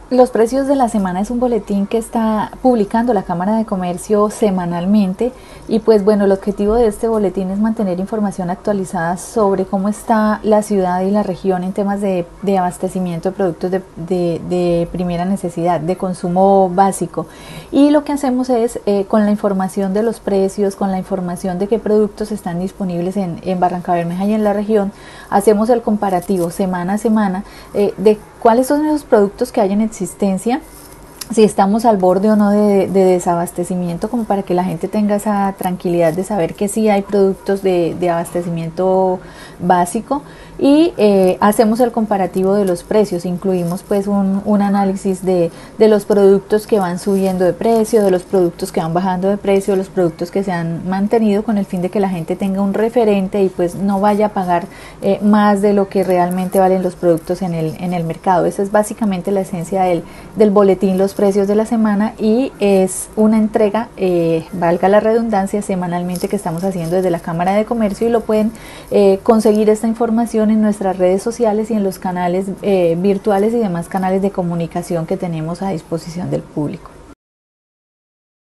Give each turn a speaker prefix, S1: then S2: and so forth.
S1: Los precios de la semana es un boletín que está publicando la Cámara de Comercio semanalmente y pues bueno, el objetivo de este boletín es mantener información actualizada sobre cómo está la ciudad y la región en temas de abastecimiento de productos de primera necesidad, de consumo básico. Y lo que hacemos es con la información de los precios, con la información de qué productos están disponibles en Barrancabermeja y en la región, hacemos el comparativo semana a semana de cuáles son esos productos que hay en existencia, si estamos al borde o no de desabastecimiento, como para que la gente tenga esa tranquilidad de saber que sí hay productos de abastecimiento básico. Y hacemos el comparativo de los precios, incluimos pues un análisis de los productos que van subiendo de precio, de los productos que van bajando de precio, los productos que se han mantenido, con el fin de que la gente tenga un referente y pues no vaya a pagar más de lo que realmente valen los productos en el mercado. Esa es básicamente la esencia del boletín Los Precios de la Semana, y es una entrega, valga la redundancia, semanalmente, que estamos haciendo desde la Cámara de Comercio, y lo pueden conseguir esta información en nuestras redes sociales y en los canales virtuales y demás canales de comunicación que tenemos a disposición del público.